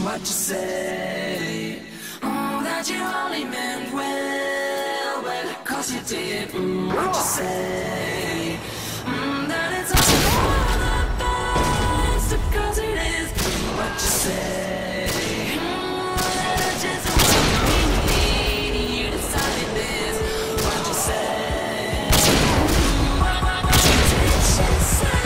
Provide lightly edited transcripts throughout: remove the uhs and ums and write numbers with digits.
what you say. That you only meant well, well, 'cause you did, what you say. That it's all for the best, 'cause it is, what you say. That it's just what we need, you decided this, what you say. What did you say?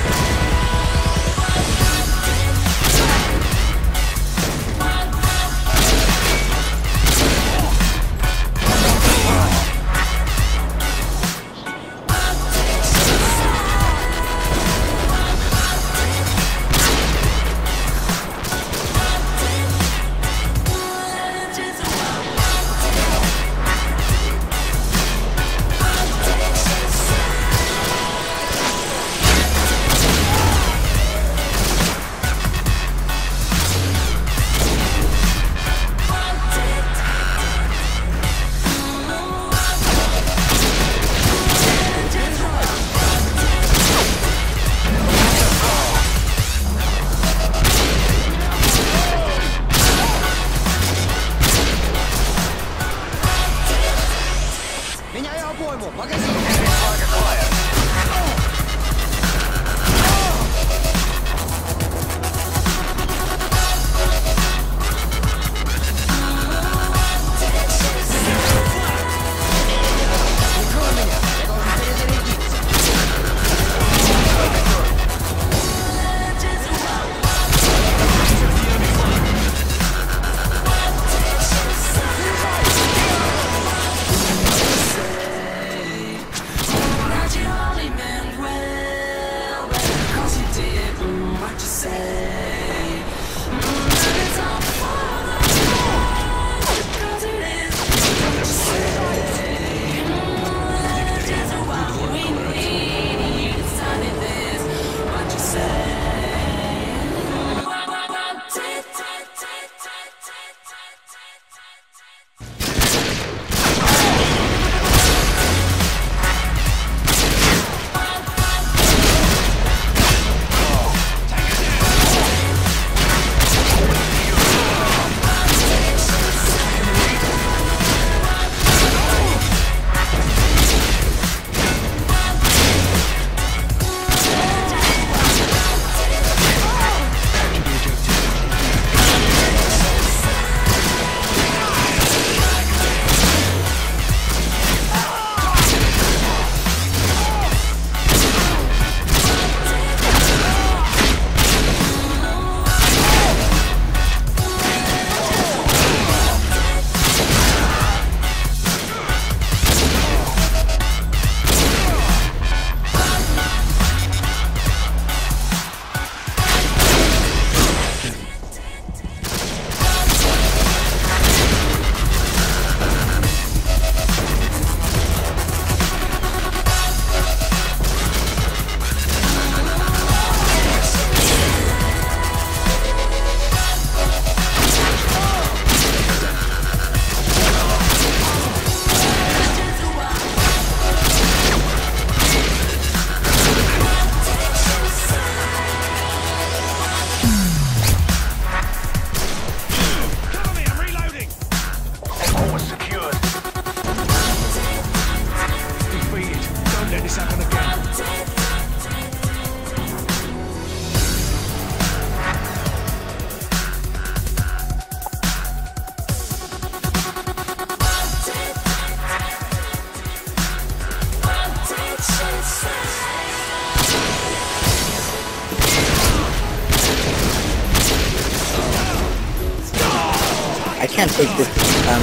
I can't take this time.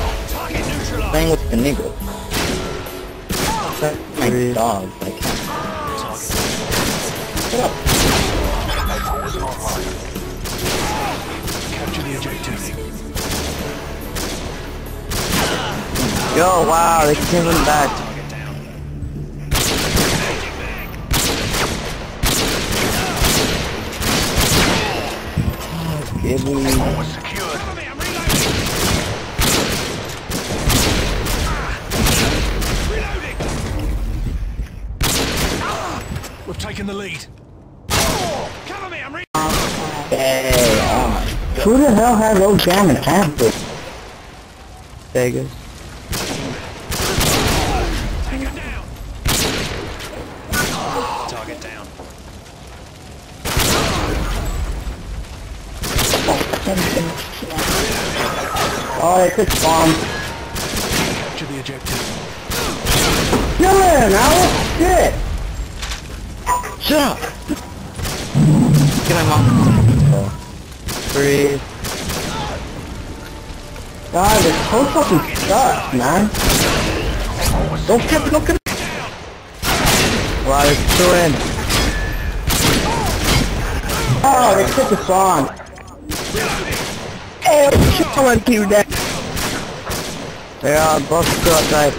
Playing with the nigga. That's my dog. I can't. Shut up. Capture the objective. Yo, wow, they came back. Give me. We've taken the lead. Cover me, I'm Hey, oh my Who the hell has those JAMMIN after? Vegas. Take him down. Target down. Oh, they could spawn. Capture the objective. No, shit! Shut up! Get my mom. Breathe. God, this whole fucking sucks, man. Don't get it. Wow, there's two in. Oh, they took the spawn. Hey, shit, someone keep that. They are both still outside.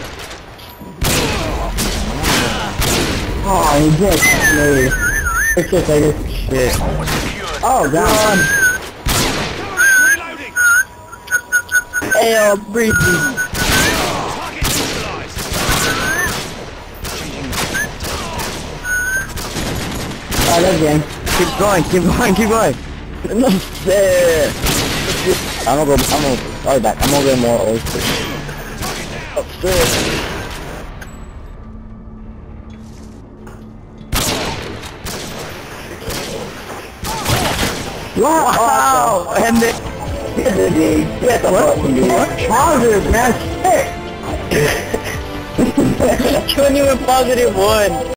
Oh, he just me. It's just like this shit. Oh, God. Reloading. Hey, breathe. Target neutralized. Alright, again. Keep going. I'm gonna be back. I'm gonna get more oysters. Upstairs. Wow! And then... Get the fucking dude. Positive, man. Shit! 21 positive 1.